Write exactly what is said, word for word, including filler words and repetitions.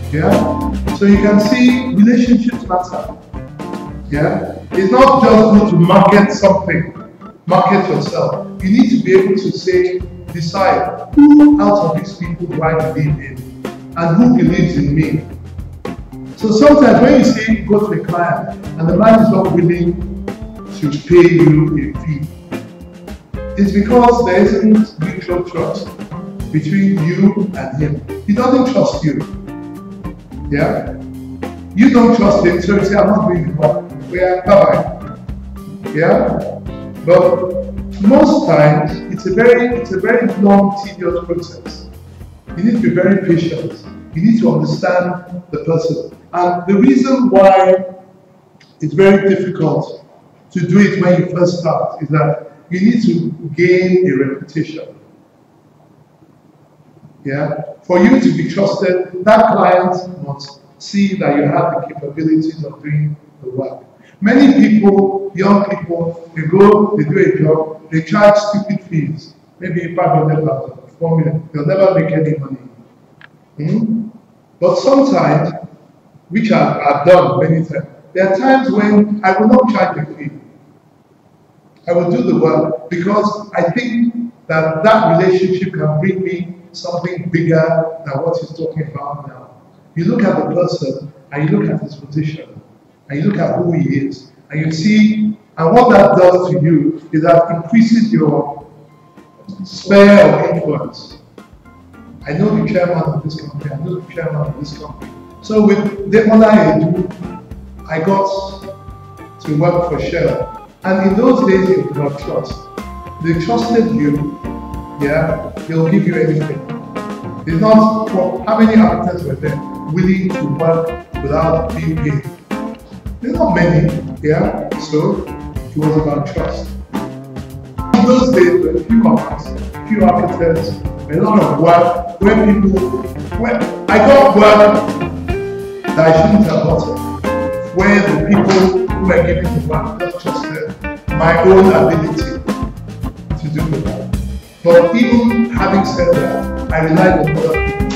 Yeah? So you can see relationships matter. Yeah? It's not just good to market something, market yourself. You need to be able to say, decide who out of these people do I believe in and who believes in me. So sometimes when you say go to a client and the man is not willing to pay you a fee, it's because there isn't mutual trust between you and him. He doesn't trust you. Yeah? You don't trust him, so you say, I'm not doing the work. Yeah, bye-bye. Yeah? But most times, it's a very, it's a very long, tedious process. You need to be very patient. You need to understand the person. And the reason why it's very difficult to do it when you first start is that you need to gain a reputation. Yeah? For you to be trusted, that client must see that you have the capabilities of doing the work. Many people, young people, they go, they do a job, they charge stupid fees, maybe five hundred thousand, four million, they'll never make any money. Hmm? But sometimes, which I've, I've done many times, there are times when I will not charge a fee. I will do the work because I think that that relationship can bring me something bigger than what he's talking about now. You look at the person and you look at his position and you look at who he is and you see, and what that does to you is that increases your sphere of influence. I know the chairman of this company, I know the chairman of this company. So with the honor I do, I got to work for Shell. And in those days, you could not trust. They trusted you, yeah, they'll give you anything. It's not, for how many architects were there willing to work without being paid? There's not many, yeah, so it was about trust. In those days, there were a few companies, few architects, a lot of work, where people, where I got work that I shouldn't have gotten, where the people who were giving the work just trusted my own ability to do the work. But even having said that, I relied on other people.